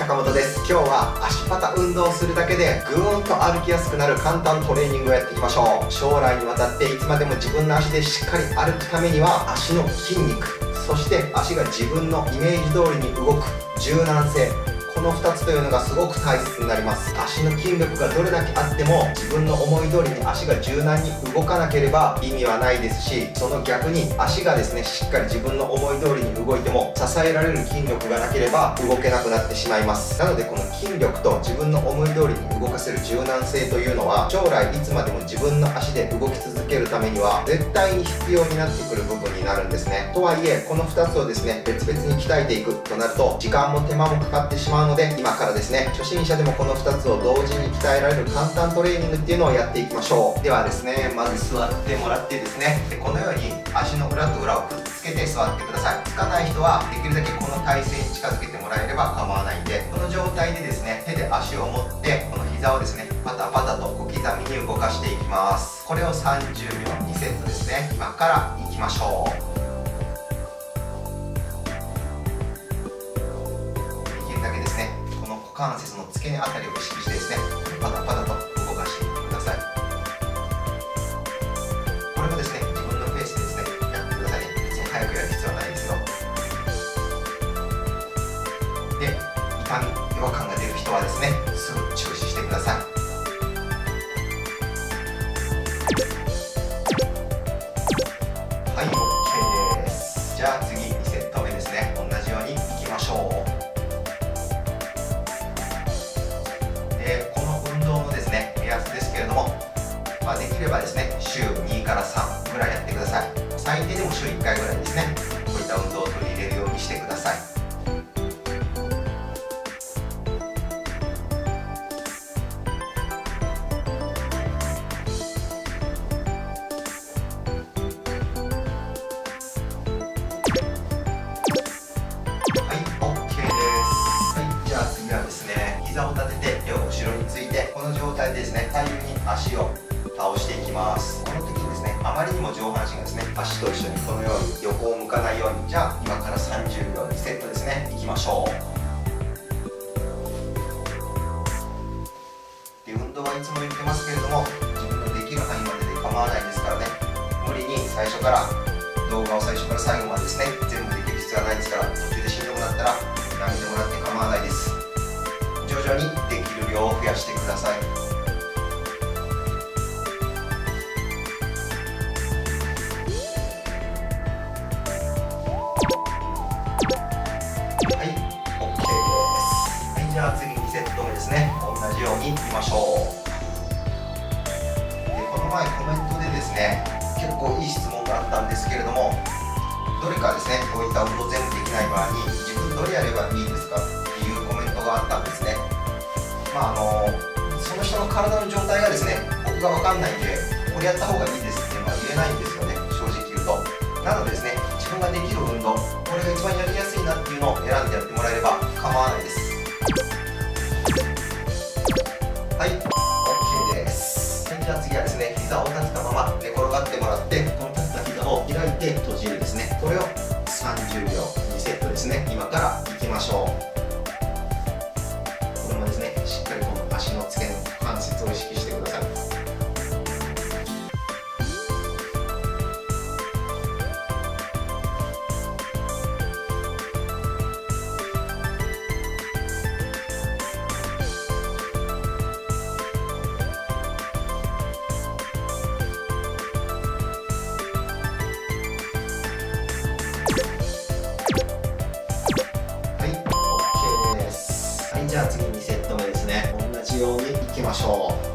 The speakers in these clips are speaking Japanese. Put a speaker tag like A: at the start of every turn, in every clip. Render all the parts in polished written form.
A: 坂本です。今日は足パタ運動をするだけでぐーんと歩きやすくなる簡単トレーニングをやっていきましょう。将来にわたっていつまでも自分の足でしっかり歩くためには、足の筋肉、そして足が自分のイメージ通りに動く柔軟性、この2つというのがすごく大切になります。足の筋力がどれだけあっても自分の思い通りに足が柔軟に動かなければ意味はないですし、その逆に足がですねしっかり自分の思い通りに動いても支えられる筋力がなければ動けなくなってしまいます。なのでこの筋力と自分の思い通りに動かせる柔軟性というのは、将来いつまでも自分の足で動き続けるためには絶対に必要になってくる部分になるんですね。とはいえこの2つをですね別々に鍛えていくとなると時間も手間もかかってしまうので、今からですね初心者でもこの2つを同時に鍛えられる簡単トレーニングっていうのをやっていきましょう。ではですね、まず座ってもらってですね、このように足の裏と裏をくっつけて座ってください。つかない人はできるだけこの体勢に近づけてもらえれば構わないんで、この状態でですね手で足を持ってこの膝をですねパタパタと小刻みに動かしていきます。これを30秒2セットですね。今からいきましょう。股関節の付け根あたりを意識してですねパタパタと動かしていってください。これもですね自分のペースでですねやってくださいね。別に早くやる必要はないですよ。で、痛み違和感が出る人はですねすぐ中止してください。はい、 OK です。じゃあ次2セット目ですね。同じようにいきましょう。この運動のですね目安ですけれども、できればですね週2から3ぐらいやってください。最低でも週1回ぐらいですねこういった運動を取り入れるようにしてください。はい、 OK です。はい、じゃあ次はですね膝を立てて手を後ろについて、この状態でですね左右に足を倒していきます。この時にですねあまりにも上半身がですね足と一緒にこのように横を向かないように、じゃあ今から30秒2セットですねいきましょう。で、運動はいつも言ってますけれども自分のできる範囲までで構わないですからね。無理に最初から動画を最初から最後までですね全部できる必要はないですから、途中で死んでもらったらやめてもらって構わないです。徐々にできる量を増やしてください。はい、 OK です。はい、じゃあ次2セット目ですね。同じようにいきましょう。で、この前コメントでですね結構いい質問があったんですけれども、どれかですねこういった運動全部できない場合に自分どれやればいいですかっていうコメントがあったんですね。その人の体の状態がですね僕が分かんないんでこれやった方がいいですっていうのは言えないんですよね、正直言うと。なのでですね自分ができる運動、これが一番やりやすいなっていうのを選んでやってもらえれば構わないです。はい、 OK です。じゃあ次はですね膝を立てたまま寝転がってもらって、この立てた膝を開いて閉じるですね、これを30秒2セットですね今からいきましょう。これもですねしっかりこの足の付け根、股関節を意識してください。じゃあ次2セット目ですね。同じようにいきましょう。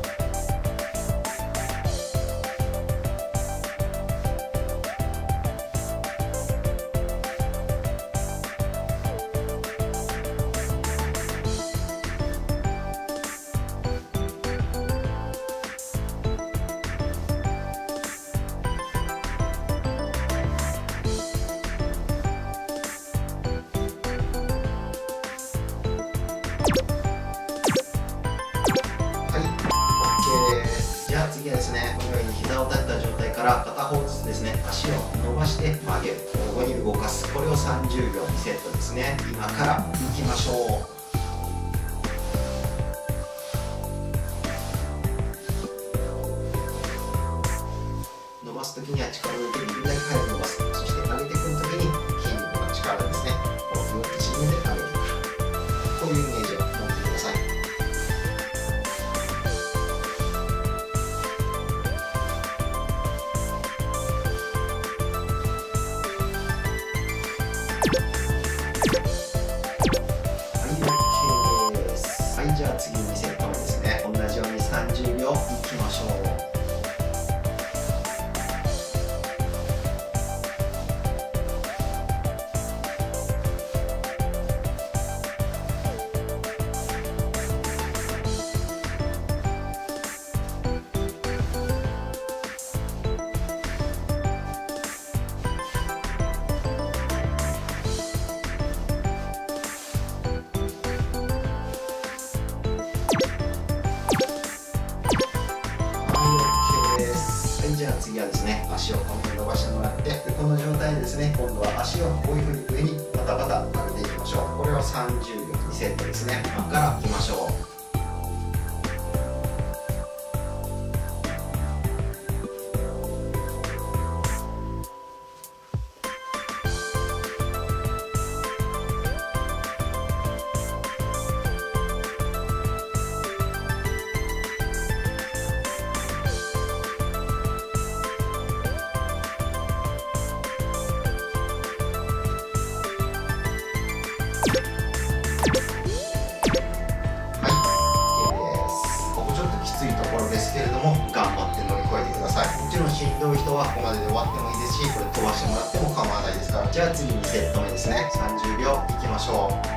A: じゃあ次はですね、このように膝を立てた状態から片方ずつですね、足を伸ばして曲げる、交互に動かす。これを30秒2セットですね。今からいきましょう。 足はこういう風に上にバタバタ上げていきましょう。これは30秒2セットですね。今からいきましょう。きついところですけれども頑張って乗り越えてください。もちろんしんどい人はここまでで終わってもいいですし、これ飛ばしてもらっても構わないですから。じゃあ次2セット目ですね。30秒いきましょう。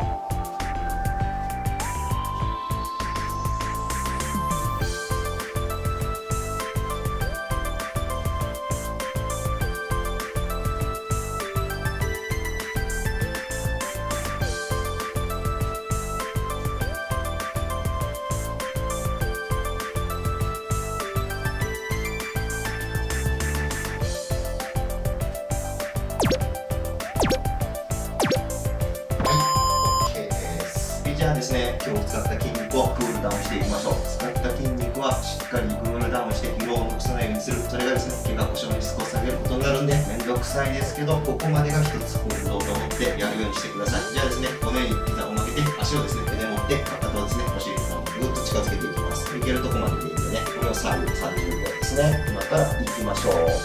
A: じゃあですね、今日使った筋肉をクールダウンしていきましょう。使った筋肉はしっかりクールダウンして疲労を残さないようにする。それがですね、怪我故障のリスクを下げることになるんで、めんどくさいですけど、ここまでが一つ運動と思ってやるようにしてください。じゃあですね、このように膝を曲げて、足をですね、手で持って、かかとをですね、お尻の方にぐっと近づけていきます。いけるとこまででいいんでね、これを左右30秒ですね。今からいきましょう。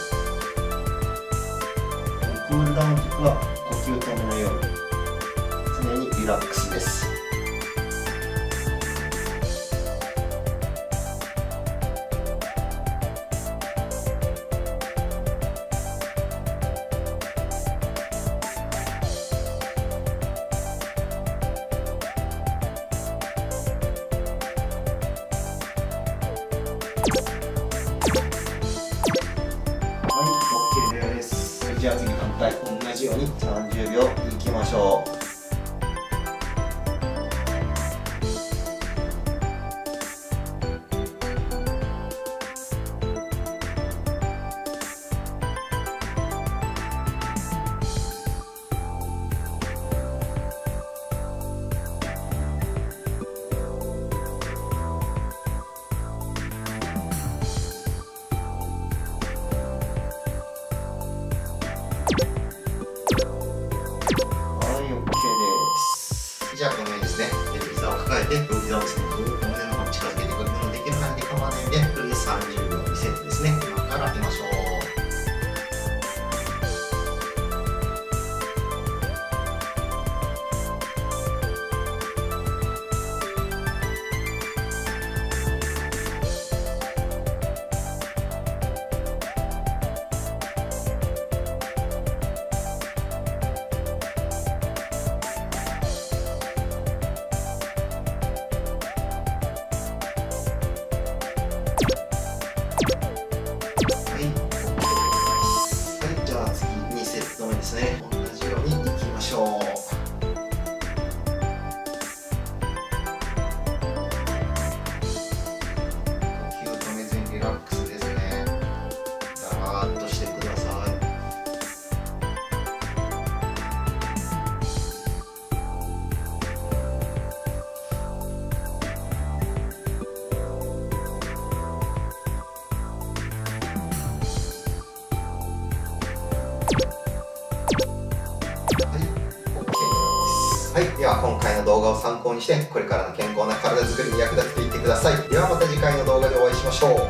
A: クールダウンキックは呼吸止めないように、常にリラックスです。じゃあ次反対同じように30秒いきましょう。じゃあこのようにですね、膝を抱えて、膝をですね、ぐーっと胸の方に近づけていくことのできる範囲で構わないので、これで30秒2セットですね。今からいきましょう。ですね、同じようにいきましょう。呼吸止めずにリラックスですね。だらーっとしてください。はい、では今回の動画を参考にしてこれからの健康な体づくりに役立てていってください。ではまた次回の動画でお会いしましょう。